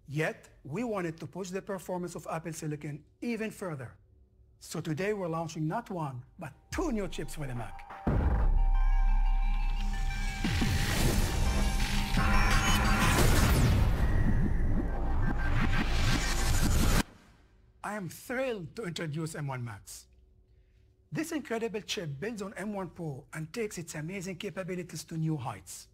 Yet, we wanted to push the performance of Apple Silicon even further. So today we're launching not one, but two new chips for the Mac. I am thrilled to introduce M1 Max. This incredible chip builds on M1 Pro and takes its amazing capabilities to new heights.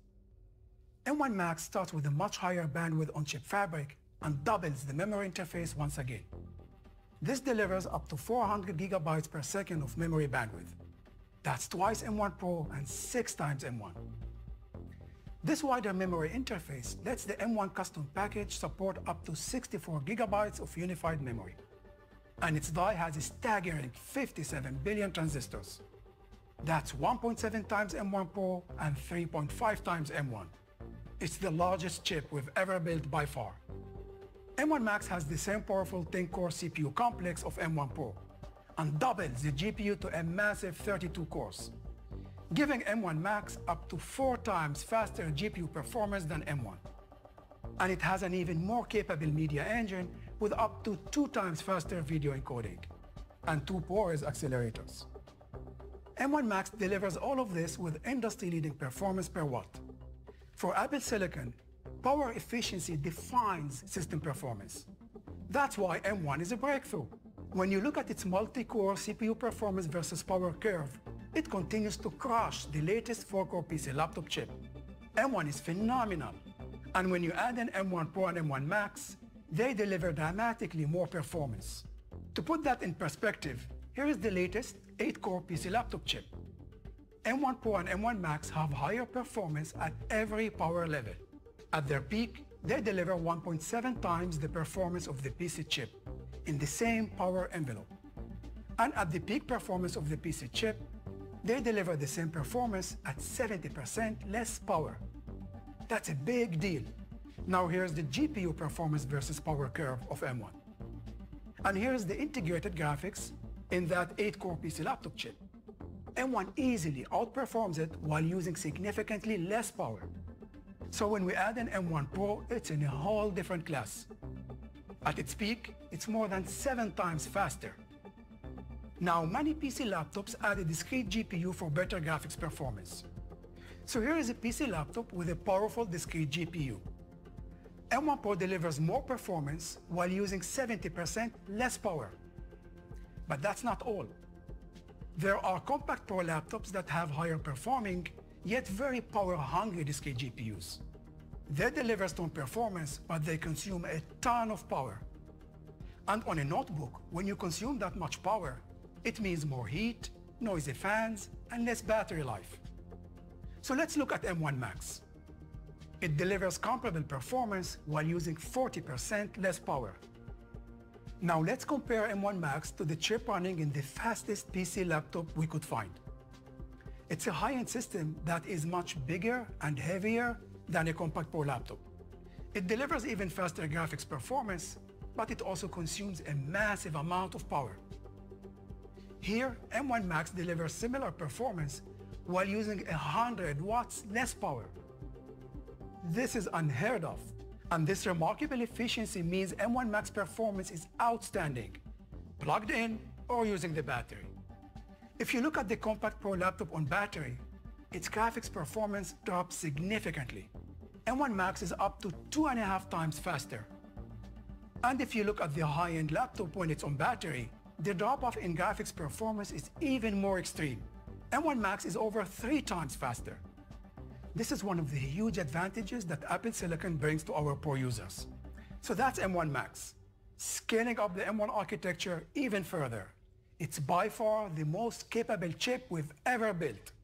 M1 Max starts with a much higher bandwidth on chip fabric and doubles the memory interface once again. This delivers up to 400 gigabytes per second of memory bandwidth. That's twice M1 Pro and 6 times M1. This wider memory interface lets the M1 custom package support up to 64 gigabytes of unified memory. And its die has a staggering 57 billion transistors. That's 1.7 times M1 Pro and 3.5 times M1. It's the largest chip we've ever built by far. M1 Max has the same powerful 10-core CPU complex of M1 Pro and doubles the GPU to a massive 32 cores, giving M1 Max up to 4 times faster GPU performance than M1. And it has an even more capable media engine with up to 2 times faster video encoding and 2 ProRes accelerators. M1 Max delivers all of this with industry-leading performance per watt. For Apple Silicon, power efficiency defines system performance. That's why M1 is a breakthrough. When you look at its multi-core CPU performance versus power curve, it continues to crush the latest 4-core PC laptop chip. M1 is phenomenal. And when you add an M1 Pro and M1 Max, they deliver dramatically more performance. To put that in perspective, here is the latest 8-core PC laptop chip. M1 Pro and M1 Max have higher performance at every power level. At their peak, they deliver 1.7 times the performance of the PC chip in the same power envelope. And at the peak performance of the PC chip, they deliver the same performance at 70% less power. That's a big deal. Now here's the GPU performance versus power curve of M1. And here's the integrated graphics in that 8-core PC laptop chip. M1 easily outperforms it while using significantly less power. So when we add an M1 Pro, it's in a whole different class. At its peak, it's more than 7 times faster. Now, many PC laptops add a discrete GPU for better graphics performance. So here is a PC laptop with a powerful discrete GPU. M1 Pro delivers more performance while using 70% less power. But that's not all. There are compact Pro laptops that have higher performing, yet very power-hungry discrete GPUs. They deliver strong performance, but they consume a ton of power. And on a notebook, when you consume that much power, it means more heat, noisy fans, and less battery life. So let's look at M1 Max. It delivers comparable performance while using 40% less power. Now let's compare M1 Max to the chip running in the fastest PC laptop we could find. It's a high-end system that is much bigger and heavier than a compact Pro laptop. It delivers even faster graphics performance, but it also consumes a massive amount of power. Here, M1 Max delivers similar performance while using 100 watts less power. This is unheard of, and this remarkable efficiency means M1 Max performance is outstanding, plugged in or using the battery. If you look at the compact Pro laptop on battery, its graphics performance drops significantly. M1 Max is up to 2.5 times faster. And if you look at the high-end laptop when it's on battery, the drop-off in graphics performance is even more extreme. M1 Max is over 3 times faster. This is one of the huge advantages that Apple Silicon brings to our Pro users. So that's M1 Max, scaling up the M1 architecture even further. It's by far the most capable chip we've ever built.